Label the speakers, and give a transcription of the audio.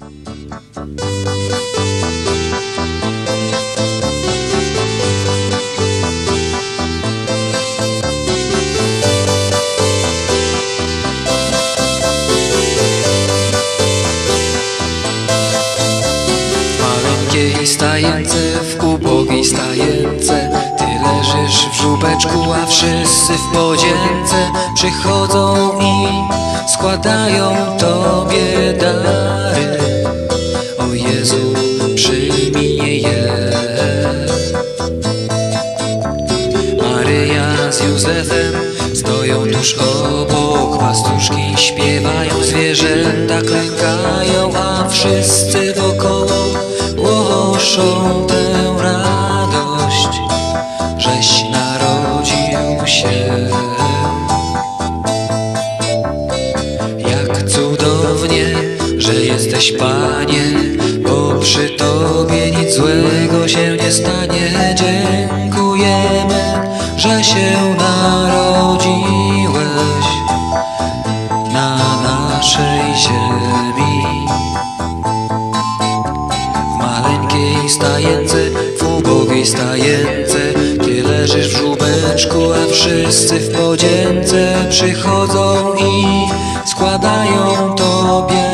Speaker 1: Stajence, w ubogiej stajence, ty leżysz w żubeczku, a wszyscy w podzięce przychodzą i składają Tobie dary. O Jezu, przyjmij je. Maryja z Józefem stoją tuż obok, pastuszki śpiewają, zwierzęta klękają, a wszyscy wokoło głoszą tę radość, żeś narodził się. Jak cudownie, że jesteś, Panie, bo przy Tobie nic złego się nie stanie. Dziękujemy, że się narodziłeś na naszej ziemi. Stajence, w ubogiej stajence, ty leżysz w żubeczku, a wszyscy w podzięce przychodzą i składają Tobie